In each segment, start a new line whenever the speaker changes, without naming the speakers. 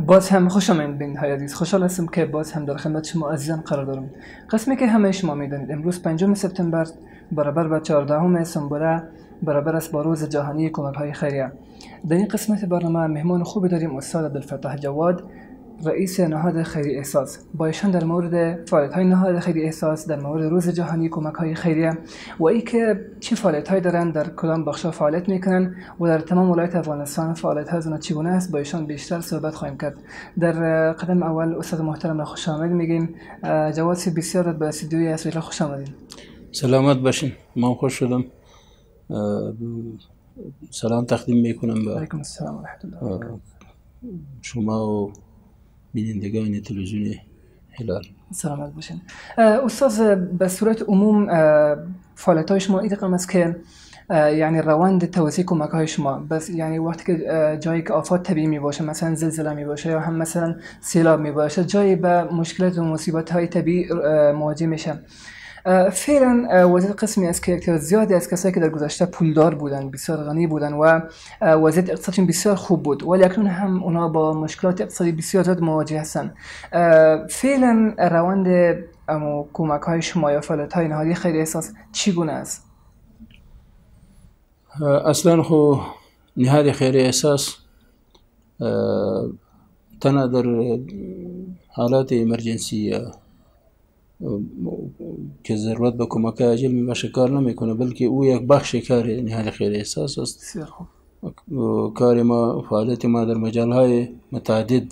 باز هم خوش آمدید بیننده‌های عزیز. خوشحال هستم که باز هم در خدمت شما عزیزان قرار دارم. قسمی که همه شما میدانید امروز 5 سپتامبر برابر با 14 سامبوره برابر است با روز جهانی کمک‌های خیریه. در این قسمت برنامه مهمان خوبی داریم، استاد عبدالفتاح جواد، رئیس نهاد خیری احساس. با ایشان در مورد فعالیت‌های نهاد خیری احساس، در مورد روز جهانی کمک‌های خیریه و اینکه چه فعالیت‌هایی دارن، در کدام بخش‌ها فعالیت میکنن و در تمام ولایت افغانستان فعالیت‌هاشون چگونه است، با ایشان بیشتر صحبت خواهیم کرد. در قدم اول استاد محترم را خوش آمد میگیم. جواد سی بسیار به استودیوی اسویلا خوش آمدید.
سلامت باشین. ما خوش شدم. سلام تقدیم میکنم به
علیکم السلام و رحمت الله
شما و بینندگان تلویزیون هلال.
سلامت باشین. استاد، به صورت عموم فعالیت‌های شما این رقم است که یعنی روند توزیع کمک‌های شما، بس یعنی وقتی که جایی که آفات طبیعی می باشه، مثلا زلزله می باشه یا هم مثلا سیلاب می باشه، جایی به مشکلات و مصیبت‌های طبیعی مواجه میشه، فعلا وضعیت قسمی است که اکثر زیادی از کسایی که در گذشته پولدار بودن، بسیار غنی بودن و وضعیت اقتصادشون بسیار خوب بود، ولی اکنون هم اونا با مشکلات اقتصادی بسیار زیاد مواجه هستند. فعلا روند کمک‌های شما یا فعالیت‌های نهادی خیری احساس چگونه است؟
اصلا خو نهاد خیری احساس تنها در حالات امرجنسی که ضرورت به کمک عاجل می باشه کار نمیکنه، بلکه او یک بخش کار نهاد خیری احساس است. کار ما، فعالیت ما در مجالهای متعدد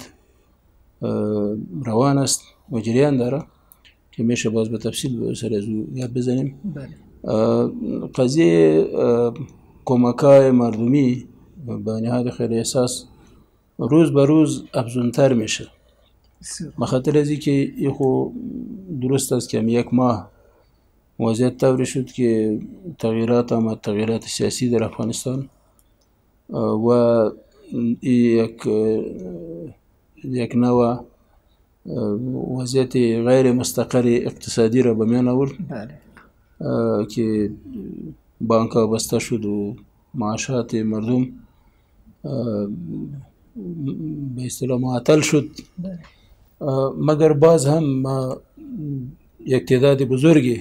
روان است و جریان داره که میشه باز به تفصیل سر از یاد بزنیم. قضیه کمک‌های مردمی به نهاد خیری احساس روز به روز افزونتر میشه، بخاطر از اینکه این خو درست است که یک ماه وضعیت طوری شد که تغییرات سیاسی در افغانستان و یک نوع وضعیت غیر مستقر اقتصادی را به میان آورد که بانک‌ها بسته شد و معاشات مردم به اصطلاح معطل شد. مگر باز هم ما یک تعداد بزرگی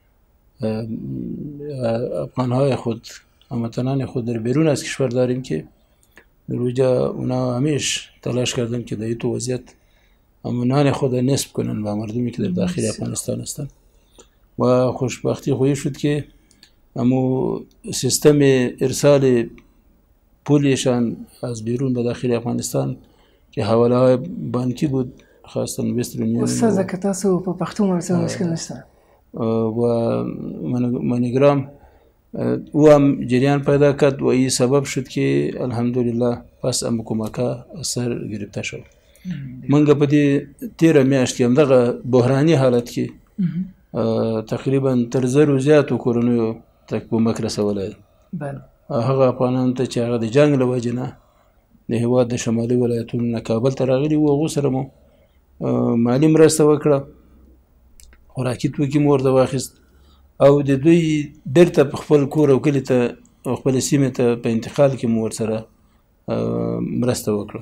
افغان‌های خود، هموطنان خود در بیرون از کشور داریم که در وجه اونا همیش تلاش کردن که در این وضعیت امونان خود نصب کنن و مردمی که در داخل افغانستان هستند و خوشبختی خویی شد که امو سیستم ارسال پولشان از بیرون به داخل افغانستان که حواله های بانکی بود، خاصتا وسترن یونین،
استاد که تاسو په پښتو مرسته مشکل نشته
و مانیگرام او هم جریان پیدا کرد و این سبب شد که الحمدلله پس ام کمکا اثر گرفته شد. منگه په دې تیره میاشت کې همدغه بحراني حالت کې تقریبا تر زرو زیاتو کورنیو ته کمک رسولی. هغه افغانانو ته چې هغه د جنګ له وجې نه د هېواد د شمالي ولایتونو نه کابل ته راغلي وو، هغو سره مو مالي مرسته وکړه، خوراکي توکي مو ورته واخیست او د دوی بیرته په خپل کور او کلي ته او خپلې سیمې ته په انتقال کې مو ورسره مرسته وکړه.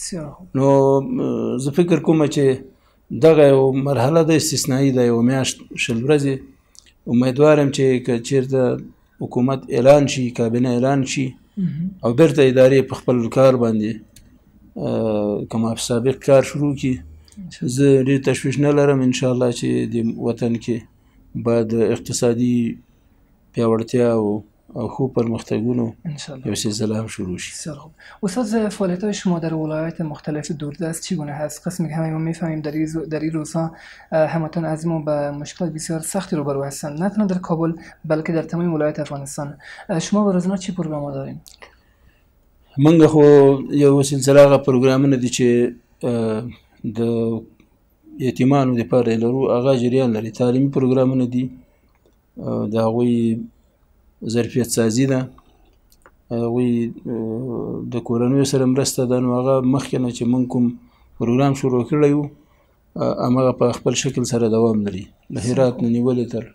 نو زه فکر کوم چې دغه یو مرحله د استثنایي ده، یو میاشت 20 ورځې امیدوارم چې که چېرته حکومت اعلان شي، کابینه اعلان شي او بیرته ادارې په خپل کار باندې کما په سابق کار شروع کړي، زه ډېر تشویش نه لرم انشاءالله چې د وطن کې باید اقتصادي پیاوړتیا او خوب پرمختگونو یو سلسله هم شروع شي.
استاد، فعالیت‌های شما در ولایات مختلف دوردست چگونه هست؟ قسمی که همه ما می‌فهمیم در این روزها هموطن عزیز ما به مشکلات بسیار سختی روبرو هستند، نه تنها در کابل بلکه در تمام ولایت افغانستان. شما به روزانه چی پروگرام دارین؟
منګه خو یو سلسله هغه پروګرامونه دي چې د یتیمانو لپاره لرو، هغه جریان لري. تعلیمي پروګرامونه دي، د هغوی ظرفیت سازي ده، هغوی د کورنیو سره مرسته ده. نو هغه مخکې نه چې موږ کوم پروګرام شروع کړی وو همغه په خپل شکل سره دوام لري، له هرات نه نیولې تر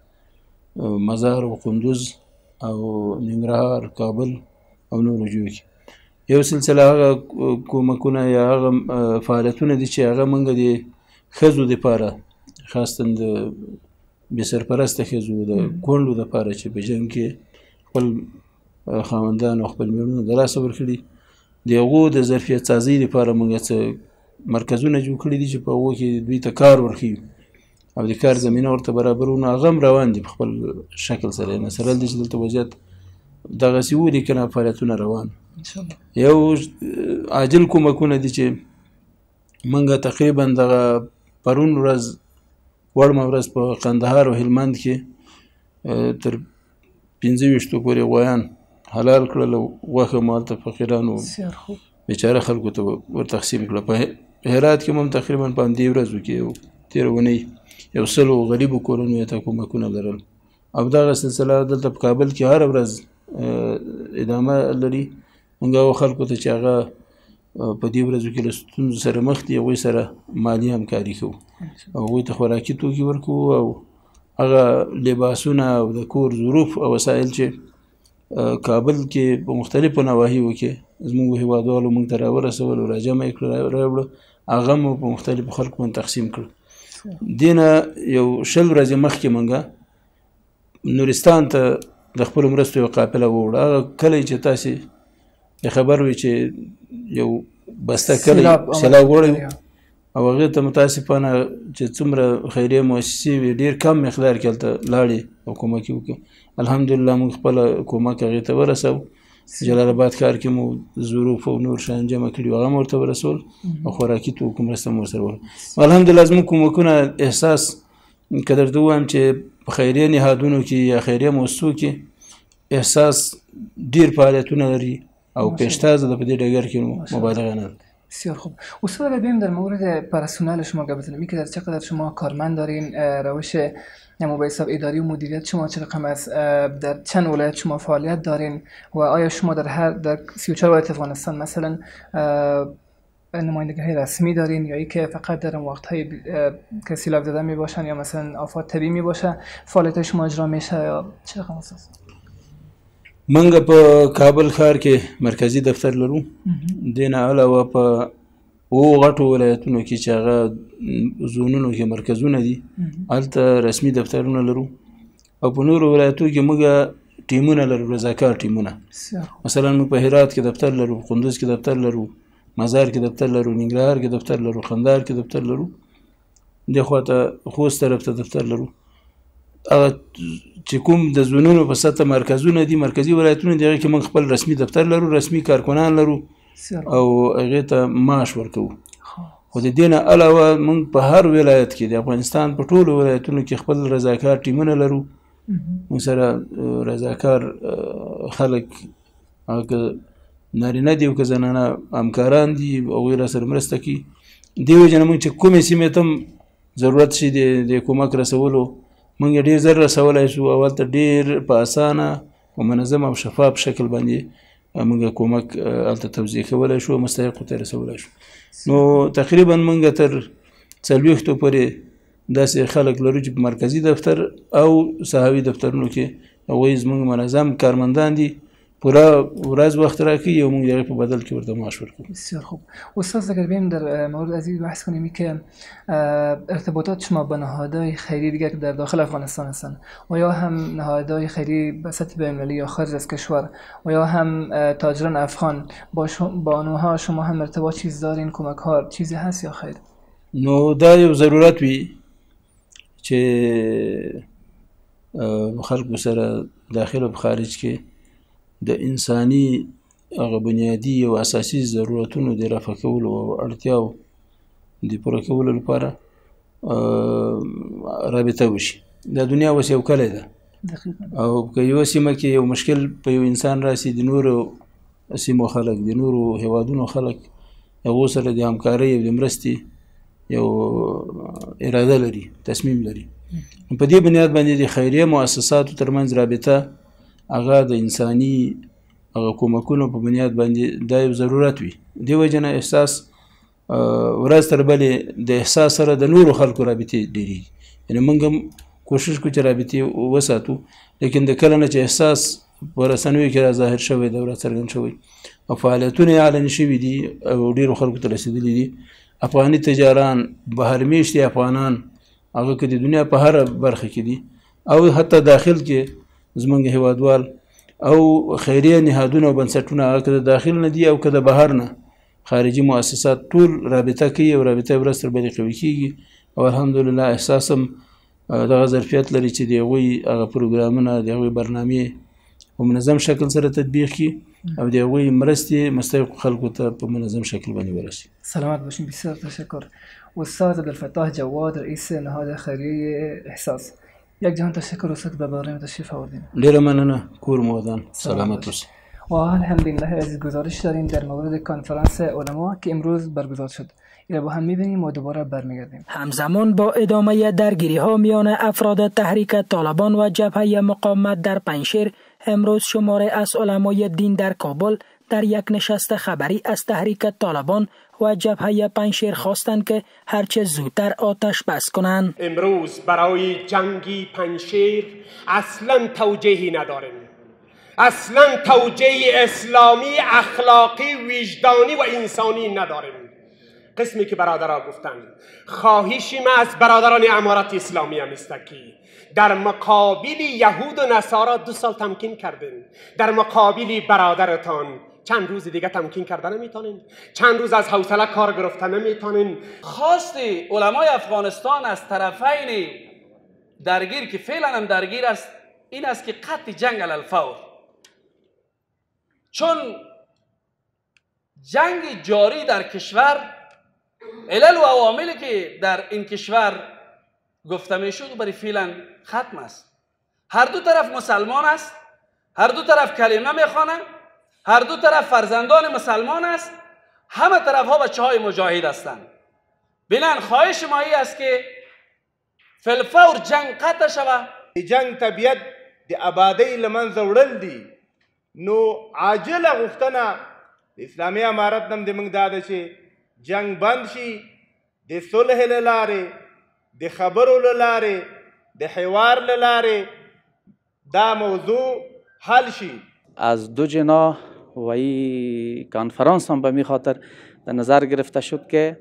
مزار او قندوز او ننګرهار، کابل او نورو ځایو کې. یو سلسله هغه کومکونه یا هغه فعالیتونه دي چې هغه موږ د ښځو دپاره خاصتا د بې سرپرسته ښځو د کونډو دپاره چې په جنګ کې خپل خاوندان او خپل مېړونه د لاسه ورکړي د هغو د ظرفیت سازۍ لپاره موږ څه مرکزونه جوړ کړي دي چې په هغو کې دوی ته کار ورښیو او د کار زمینه ورته برابرو. نو هغه هم روان دي په خپل شکل سره. مثلا دی چې دلته وضعیت دغسې و دي که نه فعالیتونه روان. یو عاجل کومکونه دي چې موږ تقریبا دغه پرون ورځ وړمه ورځ په قندهار او هلمند کې تر 25 پورې غویان حلال کړل او غوښه مو هلته فقیرانو بیچاره خلکو ته ور تقسیم کړه. په هرات کې هم تقریبا په همدې ورځو کې تېره اونۍ 100 غریبو کورنیو ته کومکونه لرل. او دغه سلسله دلته په کابل کې هره ورځ ادامه لري. موږ هغو خلکو ته چې هغه په دې ورځو کې له ستونزو سره مخ دي هغوی سره مالي همکاري کوو او هغوی ته خوراکي توکي ورکوو او هغه لباسونه او د کور ظروف او وسایل چې کابل کې په مختلفو نواحیو کې زموږ هېوادوالو موږ ته راورسول او راجمع یې کړه راوړه هغه مو په مختلفو خلکو باندې تقسیم کړه. دې نه یو 20 ورځې مخکې موږ نورستان ته د خپلو مرستو یوه قافله ووړه. هغه کلی چې تاسې خبر وي چې یو بسته کلی سیلاب وړی او هغې ته متاسفانه چې څومره خیریه مؤسسې وي ډېر کم مقدار کې هلته لاړې او کومک یې وکړي. الحمدلله موږ خپله کومک هغې ته ورسو. جلال آباد ښار کې مو ظروف او نور شیان جمع کړي هغه مو ورته ورسول او خوراکي توکو مرسته مو ورسره وکړه. الحمدلله زموږ کومکونه احساس که درته ووایم چې په خیریه نهادونو کې یا خیریه مؤسسو کې احساس ډېر فعالیتونه لري او پیشتازه ده په دې ډګر کې مبالغه نه.
بسیار خوب. استاد اگر بریم در مورد پرسونل شما گپ بزنیم که در چقدر شما کارمند دارین، روش نمو به حساب اداری و مدیریت شما چه رقم است، در چند ولایت شما فعالیت دارین و آیا شما در 34 ولایت افغانستان مثلا نمایندگی رسمی دارین یا ای که فقط در وقت‌های که سیلاب زده می باشن یا مثلا آفات طبیعی می باشه فعالیت شما اجرا میشه یا چه رقم است؟
منګ په کابل ښار کې مرکزی دفتر لرو. دین علاوه په غټو ولایتونو کې چې هغه زونونو کې مرکزونه دي هلته رسمي دفترونه لرو او په نورو ولایتو کې موږ ټیمونه لرو، رضاکار ټیمونه. مثلا موږ په هرات کې دفتر لرو، قندوز کې دفتر لرو، مزار کې دفتر لرو، ننګرهار کې دفتر لرو، قندهار کې دفتر لرو، دې خواته خوست طرف ته دفتر لرو. هغه چې کوم د زونونو په سطح مرکزونه دي، مرکزي ولایتونه دي، هغې کې موږ خپل رسمي دفتر لرو، رسمي کارکنان لرو او هغې ته معاش ورکوو. خو د دې نه علاوه موږ په هر ولایت کې د افغانستان په ټولو ولایتونو کې خپل رضاکار ټیمونه لرو. موږ سره رضاکار خلک هغه که نارینه دي او که زنانه همکاران دي هغوی را سره مرسته کوي. دې وجې نه موږ چې کومې سیمې ته هم ضرورت شي د کومک رسولو موږ ډېر زر رسولی شو او هلته ډېر په اسانه او منظم او شفاف شکل باندې موږ کومک هلته توزیع کولی شو او مستحقو ته رسولی شو. نو تقریبا موږ تر 40 پورې داسې خلک لرو چې په مرکزي دفتر او ساحوي دفترونو کې هغوی زموږ منظم کارمندان دي، پورا ورځ وخت راکوي او موږ د هغې په بدل کې ورته معاش ورکوو.
بسیار خوب. استاد اگر بریم در مورد از این بحث کنیم که ارتباطات شما با نهادهای خیری دیگر که در داخل افغانستان هستند و یا هم نهادهای خیری به سطح بین‌المللی یا خارج از کشور و یا هم تاجران افغان با آنها شما هم ارتباط چیز دارین، کمک ها چیزی هست یا خیر؟
نو دا یو ضرورت وي چې خلکو سره داخل او خارج کې د انساني هغه بنیادي او اساسي ضرورتونو د رفع کولو او اړتیاو د پوره کولو لپاره رابطه وشي. دا دنیا اوس یو کلی ده او که یوه سیمه کې یو مشکل په یو انسان راسي د نورو سیمو خلک، د نورو هیوادونو خلک هغو سره د همکارۍ او د مرستې یو اراده لري، تصمیم لري. په دې بنیاد باندې د خیریه مؤسساتو ترمنځ رابطه هغه د انساني هغه کومکونو په بنیاد باندې دا یو ضرورت وي. دې وجې نه احساس ورځ تر بلې د احساس سره د نورو خلکو رابطې ډېرېږي. یعنې موږ هم کوشش کوو چې رابطې وساتو، لیکن د کله نه چې احساس په رسنیو کې را ظاهر شوی دی او را څرګند شوی او فعالیتونه یې اعلان شوي دي او ډېرو خلکو ته رسېدلي دي. افغاني تجاران بهرمیشتي افغانان هغه که د دنیا په هره برخه کې دي او حتی داخل کې زمونږ هیوادوال او خیریه نهادونه او بنسټونه هغه که د داخل نه دي او که د بهر نه خارجي مؤسسات ټول رابطه کوي او رابطه ورځ تر بلې قوي کېږي او الحمدلله احساس هم دغه ظرفیت لري چې د هغوی هغه پروګرامونه د هغوی برنامې په منظم شکل سره تطبیق کړي او د هغوی مرستې مستحقو خلکو ته په منظم شکل باندې ورسي.
سلامت باشین. بسیار تشکر. استاد عبدالفتاح جواد، رئیس نهاد خیریه احساس، یک جهان تشکر استاد به برنامه تشریف آوردین.
ډیره مننه. کور مو ودان. سلامت اوسئ.
و الحمدلله از گزارش داریم در مورد کنفرانس علما که امروز برگزار شد. اینو با هم می‌بینیم و دوباره برمیگردیم.
همزمان با ادامه درگیری‌ها میان افراد تحریک طالبان و جبهه مقاومت در پنجشیر، امروز شماری از علمای دین در کابل در یک نشست خبری از تحریک طالبان و جبهه پنجشیر خواستند که هرچه زودتر آتش بس کنند.
امروز برای جنگی پنجشیر اصلا توجیهی نداریم. اصلا توجیه اسلامی، اخلاقی، وجدانی و انسانی نداریم. قسمی که برادرها گفتند، خواهشی ما از برادران امارت اسلامی هم است که در مقابل یهود و نصارا 2 سال تمکین کردین، در مقابل برادرتان چند روز دیگه تمکین کردن نمیتونین، چند روز از حوصله کار گرفتن نمیتونین.
خواست علمای افغانستان از طرفین درگیر که فعلا هم درگیر است این است که قطع جنگ علی الفور، چون جنگ جاری در کشور علل و عواملی که در این کشور گفته می شد برای فعلا ختم است. هر دو طرف مسلمان است، هر دو طرف کلمه میخوانند، هر دو طرف فرزندان مسلمان است، همه طرف ها بچه های مجاهد هستند. بنان خواهش ما ای است که فی الفور جنگ قطع شود.
جنگ طبیعت د آبادی لمنځه وړل دي، نو عاجله غوښتنه د اسلامي امارت نم د موږ دا ده چې جنگ بند شي، د صلح له لارې، د خبرو له لارې، د حوار له لارې دا موضوع حل شي.
از دو جناح و این کنفرانس هم به می خاطر در نظر گرفته شد که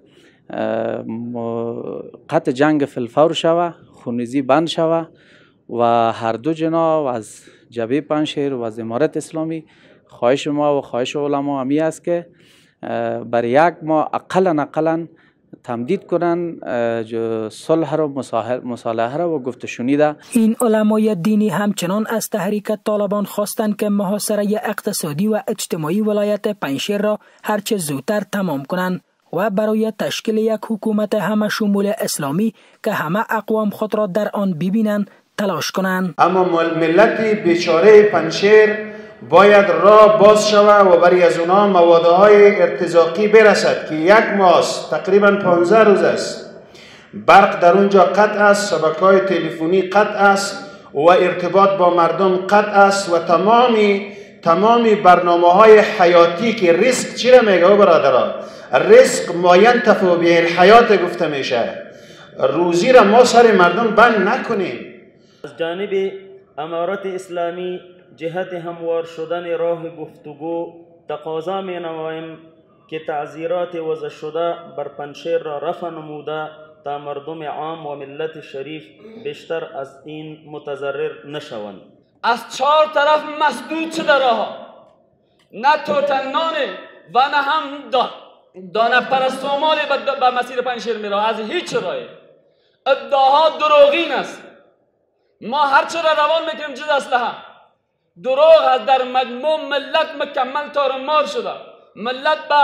قطع جنگ فی الفور شوه، خونریزی بند شوه و هر دو جناح از جبهه پنجشیر و از امارت اسلامی خواهش ما و خواهش علما همی است که برای یک ماه اقلا تمدید کنن صلح را مصالحه را و گفت شنیده.
این علمای دینی همچنان از تحریک طالبان خواستند که محاصره اقتصادی و اجتماعی ولایت پنجشیر را هرچه زودتر تمام کنند و برای تشکیل یک حکومت همه شمول اسلامی که همه اقوام خود را در آن ببینند تلاش کنند.
اما ملت بیچاره پنجشیر باید راه باز شود و برای از اونها موادهای ارتزاقی برسد که یک ماه تقریبا 15 روز است. برق در اونجا قطع است، شبکه‌های تلفنی قطع است و ارتباط با مردم قطع است و تمامی برنامه‌های حیاتی که ریسک چی را میگه برادران؟ ریسک ما ینتفع به الحیات گفته میشه. روزی را ما سر مردم بند نکنیم.
از جانب امارت اسلامی جهت هموار شدن راه گفتگو تقاضا می نماییم که تعزیرات وضع شده بر پنجشیر را رفع نموده تا مردم عام و ملت شریف بیشتر از این متضرر نشوند.
از 4 طرف مسدود شده راه، نه توتنانه و نه هم دانه پرستومالی به مسیر پنجشیر می راه. از هیچ راهی ادعاها دروغین است. ما هر چه را روان میکنیم جز اسلحه دروغ هست. در مجموع ملت مکمل تارمار شده. ملت به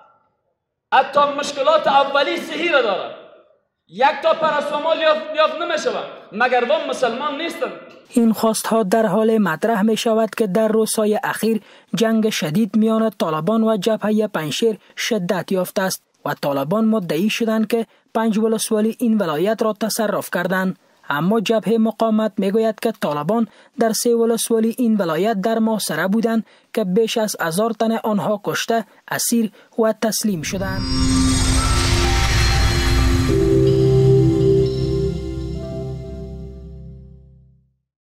حتی مشکلات اولی صحی را داره. یک تا پرستومال یافت نمیشه مگر وام مسلمان نیستن.
این خواستها در حال مطرح می شود که در روزهای اخیر جنگ شدید میان طالبان و جبهه پنجشیر شدت یافته است و طالبان مدعی شدند که 5 ولسوالی این ولایت را تصرف کردند. اما جبهه مقاومت میگوید که طالبان در 3 ولسوالی این ولایت در محاصره بودند که بیش از 1000 تن آنها کشته، اسیر و تسلیم شدند.